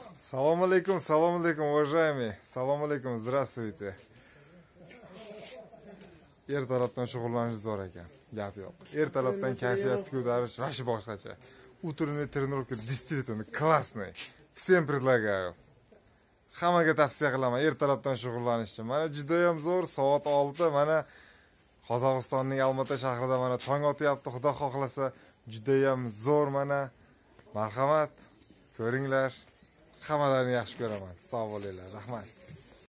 Салом алейкум, уважаемые. Салом алейкум, здравствуйте. Ertalabdan shug'ullanish zo'r ekan. Gap yo'q. Ertalabdan kayfiyatni ko'tarish vashi boshqacha. Утренняя тренировка действительно классная. Всем предлагаю. Hammaga tavsiya qilaman ertalabdan shug'ullanishni. Mana juda ham zo'r, soat 6. Mana Qozog'istonning Almaty shahrida mana tong otyapti, Xudo xohlasa. Juda ham zo'r mana. Marhamat, ko'ringlar. Hammalarni yaxshi ko'raman. Sog' bo'linglar. Rahmat.